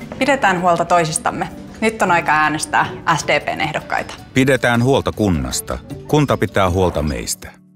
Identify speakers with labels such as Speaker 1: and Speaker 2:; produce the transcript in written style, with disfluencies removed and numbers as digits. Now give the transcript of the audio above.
Speaker 1: Pidetään huolta toisistamme. Nyt on aika äänestää SDP:n ehdokkaita.
Speaker 2: Pidetään huolta kunnasta. Kunta pitää huolta meistä.